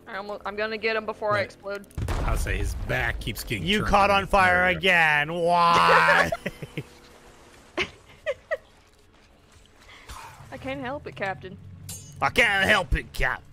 I'm gonna get him before I explode. I'll say his back keeps getting. You caught on fire again. Why? I can't help it, Captain. I can't help it, Cap.